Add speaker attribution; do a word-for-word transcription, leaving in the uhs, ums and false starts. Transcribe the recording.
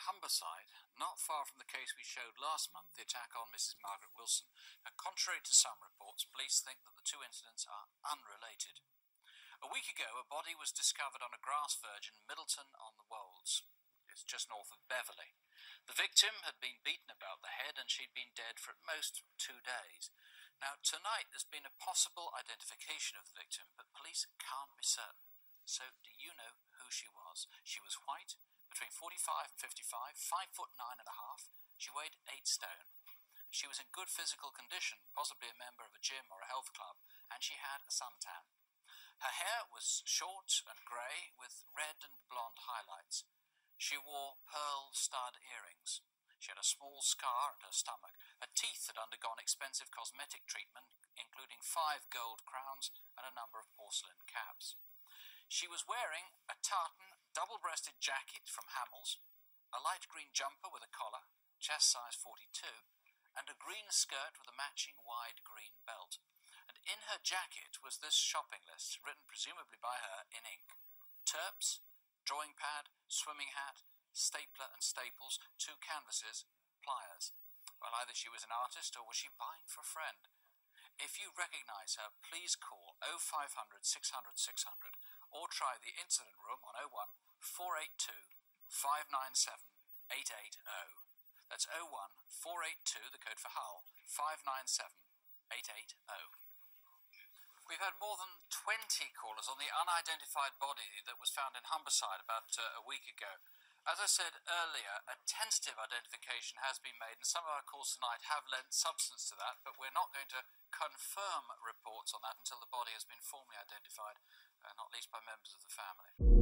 Speaker 1: Humberside, not far from the case we showed last month, the attack on Missus Margaret Wilson. Now, contrary to some reports, police think that the two incidents are unrelated. A week ago, a body was discovered on a grass verge in Middleton on the Wolds. It's just north of Beverley. The victim had been beaten about the head and she'd been dead for at most two days. Now, tonight there's been a possible identification of the victim, but police can't be certain. So, do you know who she was? She was white, between forty-five and fifty-five, five foot nine and a half. She weighed eight stone. She was in good physical condition, possibly a member of a gym or a health club, and she had a suntan. Her hair was short and grey with red and blonde highlights. She wore pearl stud earrings. She had a small scar on her stomach. Her teeth had undergone expensive cosmetic treatment, including five gold crowns and a number of porcelain caps. She was wearing a tartan, double-breasted jacket from Hamill's, a light green jumper with a collar, chest size forty-two, and a green skirt with a matching wide green belt. And in her jacket was this shopping list, written presumably by her in ink. Terps, drawing pad, swimming hat, stapler and staples, two canvases, pliers. Well, either she was an artist or was she buying for a friend? If you recognise her, please call oh five hundred, six hundred, six hundred or try the incident room on oh one, four eight two, five nine seven, eight eight oh. That's oh one, four eight two, the code for Hull, five nine seven, eight eight oh. We've had more than twenty callers on the unidentified body that was found in Humberside about uh, a week ago. As I said earlier, a tentative identification has been made, and some of our calls tonight have lent substance to that, but we're not going to confirm reports on that until the body has been formally identified, uh, not least by members of the family.